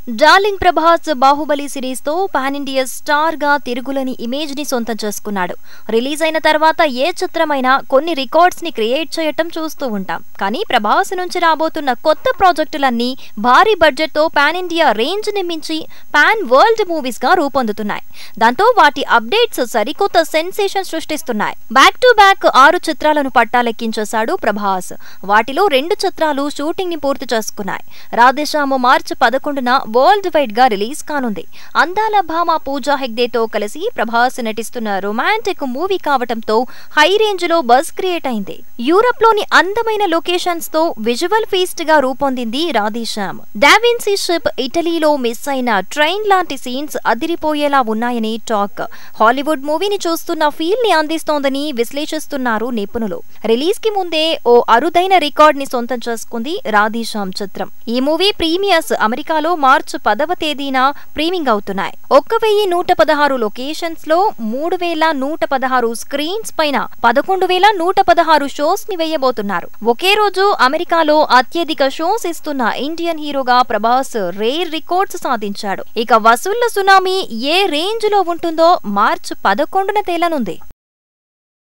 Darling Prabhas Baahubali series తో pan India star గా తిరుగులేని ఇమేజ్ ని సొంతం చేసుకున్నాడు. రిలీజ్ అయిన తర్వాత ఏ చిత్రమైనా కొన్ని రికార్డ్స్ ని క్రియేట్ చేయటం చూస్తూ ఉంటాం. కానీ ప్రభాస్ నుంచి రాబోతున్న కొత్త ప్రాజెక్టులన్నీ భారీ బడ్జెట్ తో పాన్ ఇండియా రేంజ్ ని మించి పాన్ వరల్డ్ మూవీస్ గా రూపొందుతున్నాయి. దాంతో వాటి అప్డేట్స్ సరికొత్త సెన్సేషన్ సృష్టిస్తున్నాయి. బ్యాక్ టు బ్యాక్ 6 చిత్రాలను పట్టాలెక్కించేశాడు ప్రభాస్. వాటిలో 2 చిత్రాలు షూటింగ్ ని పూర్తి చేసుకున్నాయి. రాధేశ్యామ్ మార్చి 11న వరల్డ్ వైడ్ గా రిలీజ్ కానుంది. అందాల భామ పూజా హెగ్దేతో కలిసి ప్రభాస్ నటిస్తున్న రొమాంటిక్ మూవీ కావటంతో హై రేంజ్ లో బజ్ క్రియేట్ అయింది. యూరప్ లోని అందమైన లొకేషన్స్ తో విజువల్ ఫీస్ట్ గా రూపొందింది రాధేశ్యామ్. డావిన్సీ షిప్, ఇటలీలో మిస్ అయిన ట్రైన్ లాంటి సీన్స్ అదిరిపోయేలా ఉన్నాయని టాక్. హాలీవుడ్ మూవీని చూస్తున్న ఫీల్ ని అందిస్తోందని విశ్లేషిస్తున్నారు నిపుణులు. రిలీజ్ కి ముందే ఓ అరుదైన రికార్డ్ ని సొంతం చేసుకుంది రాధేశ్యామ్ చిత్రం. ఈ మూవీ ప్రీమియర్స్ అమెరికాలో మార్చి 10వ తేదీన ప్రీమింగ్ అవుతున్నాయి. 1116 లొకేషన్స్ లో 3116 స్క్రీన్స్ పైన 11116 షోస్ ని వేయబోతున్నారు. ఒకే రోజు అమెరికాలో అత్యధిక షోస్ ఇస్తున్న ఇండియన్ హీరోగా ప్రభాస్ రేర్ రికార్డ్స్ సాధించాడు. ఇక వసూళ్ల సునామీ ఏ రేంజ్ లో ఉంటుందో మార్చి 11న తేలనుంది.